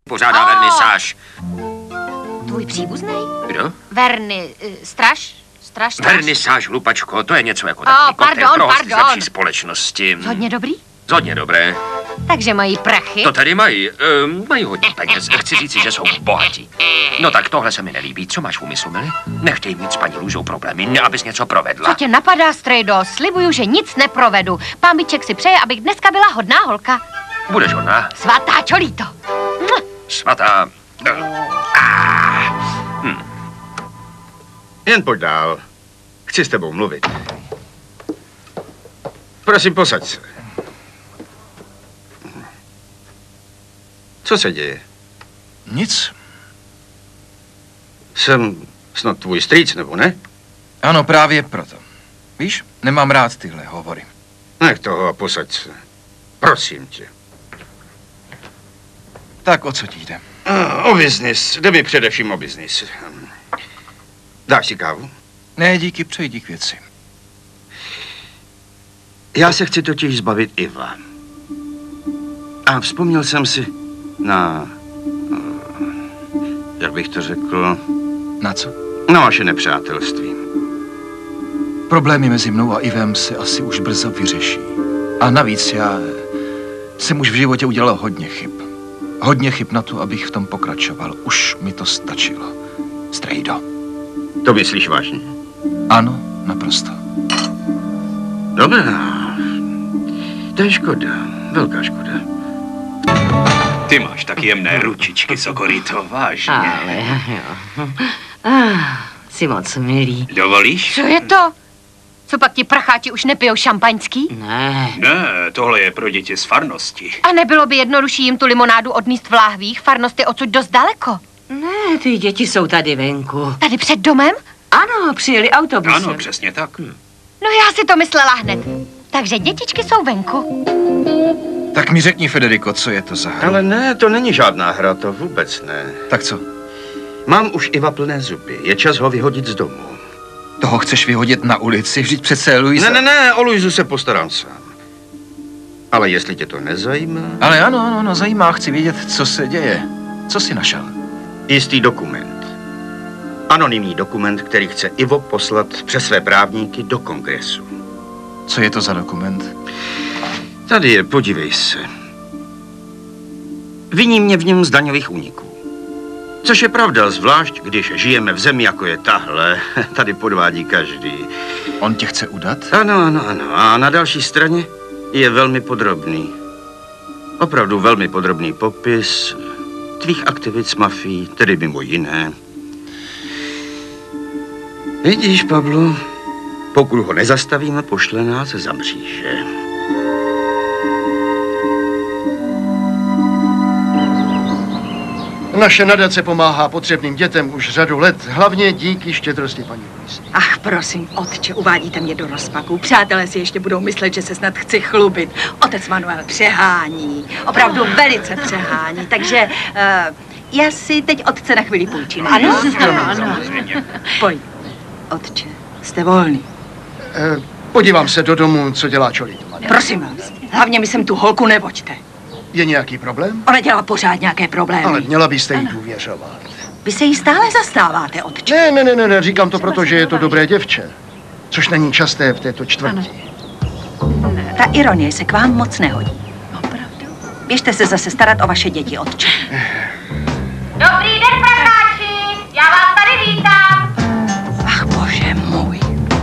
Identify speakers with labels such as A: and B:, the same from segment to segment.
A: Pořádá vernisáž.
B: Tvůj příbuznej?
A: Kdo?
B: Straš?
A: Vernisáž, hlupačko, to je něco jako takový koktejl pro hosty z lepší společnosti.
B: Hodně dobrý?
A: Hodně dobré.
B: Takže mají prachy?
A: To tady mají. Mají hodně peněz. Chci říci, že jsou bohatí. No tak tohle se mi nelíbí. Co máš v úmyslu, Milly? Nechtěj mít s paní Lůzou problémy, abys něco provedla.
B: Co tě napadá, strejdo? Slibuju, že nic neprovedu. Pán Biček si přeje, abych dneska byla hodná holka.
A: Budeš hodná?
B: Svatá Čolíto.
A: Svatá...
C: Jen pojď dál. Chci s tebou mluvit. Prosím, posaď se. Co se děje?
D: Nic.
C: Jsem snad tvůj strýc, nebo ne?
D: Ano, právě proto. Víš, nemám rád tyhle hovory.
C: Nech toho a posaď se. Prosím tě.
D: Tak o co ti jde?
C: O biznis. Jde mi především o biznis. Dáš si kávu?
D: Ne, díky, přejdi k věci.
C: Já se chci totiž zbavit Iva. A vzpomněl jsem si na... jak bych to řekl...
D: Na co?
C: Na vaše nepřátelství.
D: Problémy mezi mnou a Ivem se asi už brzo vyřeší. A navíc já jsem už v životě udělal hodně chyb. Hodně chyb na to, abych v tom pokračoval. Už mi to stačilo. Strejdo.
C: To myslíš vážně?
D: Ano, naprosto.
C: Dobrá. To je škoda. Velká škoda.
E: Ty máš tak jemné ručičky, Sokorito, vážně.
F: Ale jo. Jsi moc milý.
E: Dovolíš?
B: Co je to? Co pak ti pracháči už nepijou šampaňský?
F: Ne.
E: Ne, tohle je pro děti z farnosti.
B: A nebylo by jednodušší jim tu limonádu odníst v láhvích? Farnost je odsud dost daleko.
F: Ne, ty děti jsou tady venku.
B: Tady před domem?
F: Ano, přijeli autobusem.
E: Ano, přesně tak.
B: No já si to myslela hned. Takže dětičky jsou venku.
D: Tak mi řekni, Federico, co je to za hra?
C: Ale ne, to není žádná hra, to vůbec ne.
D: Tak co?
C: Mám už Iva plné zuby. Je čas ho vyhodit z domu.
D: Toho chceš vyhodit na ulici? Vždyť přece Luisa...
C: Ne, o Luizu se postarám sám. Ale jestli tě to nezajímá...
D: Ale ano, zajímá, chci vědět, co se děje. Co jsi našel?
C: Jistý dokument. Anonymní dokument, který chce Ivo poslat přes své právníky do kongresu.
D: Co je to za dokument?
C: Tady je, podívej se. Viní mě v něm z daňových úniků. Což je pravda, zvlášť když žijeme v zemi, jako je tahle. Tady podvádí každý.
D: On tě chce udat?
C: Ano. A na další straně je velmi podrobný. Opravdu velmi podrobný popis tvých aktivit s mafií, tedy mimo jiné. Vidíš, Pablo, pokud ho nezastavíme, pošle nás za mříže.
G: Naše nadace pomáhá potřebným dětem už řadu let, hlavně díky štědrosti paní Luisy.
H: Ach, prosím, otče, uvádíte mě do rozpaku. Přátelé si ještě budou myslet, že se snad chci chlubit. Otec Manuel přehání, opravdu velice přehání, takže já si teď otce na chvíli půjčím, ano? Ano. Pojď, otče, jste volný.
G: Podívám se do domu, co dělá Čolíto.
H: Prosím vás, hlavně mi sem tu holku nevoďte.
G: Je nějaký problém?
H: Ona dělá pořád nějaké problémy.
G: Ale měla byste jí důvěřovat.
H: Vy se jí stále zastáváte, otče.
G: Ne, říkám to proto, že je to dobré děvče. Což není časté v této čtvrti.
H: Ta ironie se k vám moc nehodí. Opravdu? Běžte se zase starat o vaše děti, otče.
B: Dobrý den, pracháči! Já vás tady vítám!
H: Ach, bože můj.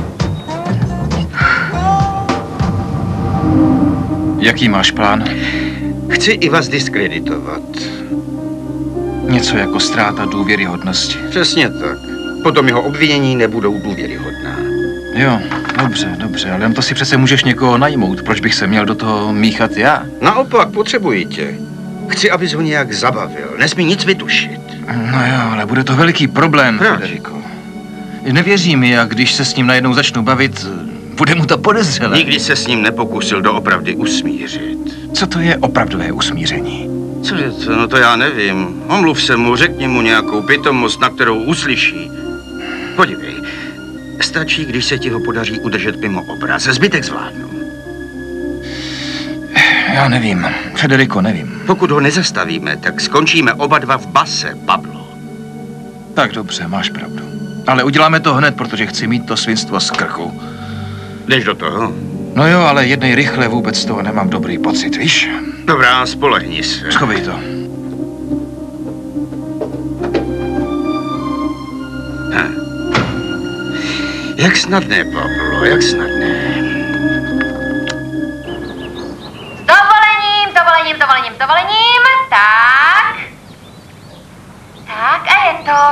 D: Jaký máš plán?
C: Chci Iva zdiskreditovat.
D: Něco jako ztráta důvěryhodnosti.
C: Přesně tak. Potom jeho obvinění nebudou důvěryhodná.
D: Jo, dobře, ale to si přece můžeš někoho najmout. Proč bych se měl do toho míchat já?
C: Naopak, potřebuji tě. Chci, abys ho nějak zabavil. Nesmí nic vytušit.
D: No jo, ale bude to veliký problém,
C: Proč?
D: Federico. Nevěří mi, a když se s ním najednou začnu bavit, bude mu to podezřelé.
C: Nikdy se s ním nepokusil doopravdy usmířit.
D: Co to je opravdové usmíření?
C: Co je to? No to já nevím. Omluv se mu, řekni mu nějakou pitomost, na kterou uslyší. Podívej, stačí, když se ti ho podaří udržet mimo obraz. Zbytek zvládnu.
D: Já nevím. Federico, nevím.
C: Pokud ho nezastavíme, tak skončíme oba dva v base, Pablo.
D: Tak dobře, máš pravdu. Ale uděláme to hned, protože chci mít to svinstvo z krku.
C: Jdeš do toho?
D: No jo, ale jednej rychle vůbec z toho nemám dobrý pocit, víš?
C: Dobrá, spolehni se.
D: Schovej to.
C: Jak snadné, Pablo, jak snadné.
B: S dovolením. Tak. Tak, a je to.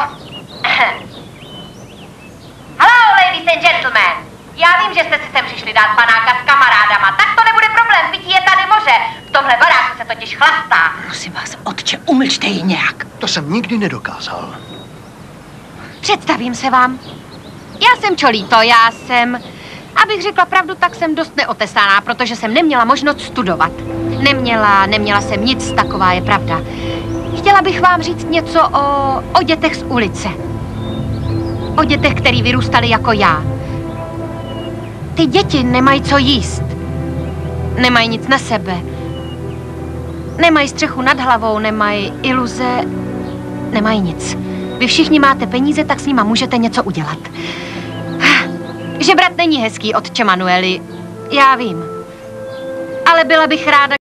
B: Hello, ladies and gentlemen. Já vím, že jste si sem přišli dát panáka s kamarádama. Tak to nebude problém, pití je tady moře. V tomhle baráku se totiž chlastá.
H: Prosím vás, otče, umlčte ji nějak.
G: To jsem nikdy nedokázal.
B: Představím se vám. Já jsem Čolíto, abych řekla pravdu, tak jsem dost neotesaná, protože jsem neměla možnost studovat. Neměla jsem nic, taková je pravda. Chtěla bych vám říct něco o dětech z ulice. O dětech, který vyrůstali jako já. Ty děti nemají co jíst. Nemají nic na sebe. Nemají střechu nad hlavou, nemají iluze, nemají nic. Vy všichni máte peníze, tak s nima můžete něco udělat. Žebrat není hezký, otče Manueli, já vím. Ale byla bych ráda,